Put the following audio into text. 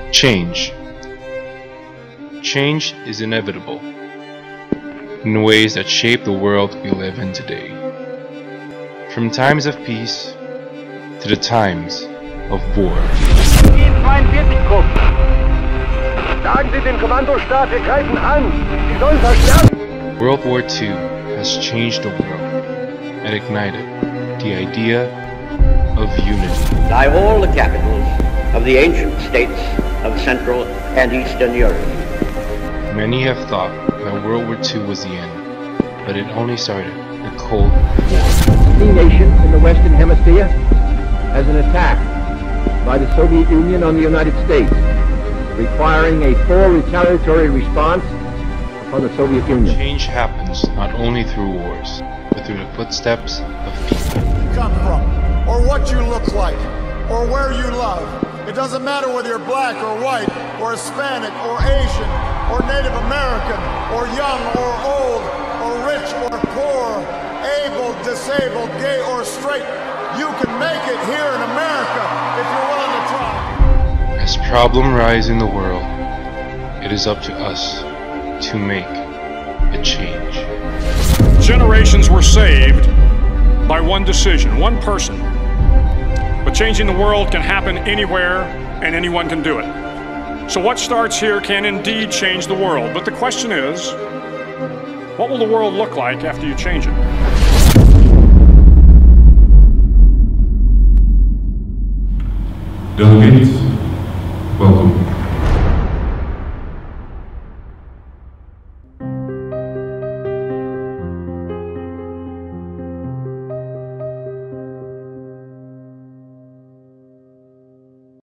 Change. Change is inevitable in ways that shape the world we live in today. From times of peace to the times of war. Sagen Sie den Kommandostab, wir greifen an. Sie sollen verstärken. World War II has changed the world and ignited the idea of unity. Lie all the capitals of the ancient states of Central and Eastern Europe. Many have thought that World War II was the end, but it only started the Cold War. Any nation in the Western Hemisphere as an attack by the Soviet Union on the United States, requiring a full retaliatory response upon the Soviet Union. Change happens not only through wars, but through the footsteps of people. You come from, or what you look like, or where you love. It doesn't matter whether you're black or white, or Hispanic, or Asian, or Native American, or young or old, or rich or poor, able, disabled, gay or straight. You can make it here in America if you're willing to try. As problems rise in the world, it is up to us to make a change. Generations were saved by one decision, one person. But changing the world can happen anywhere, and anyone can do it. So what starts here can indeed change the world. But the question is, what will the world look like after you change it? Delegates, welcome.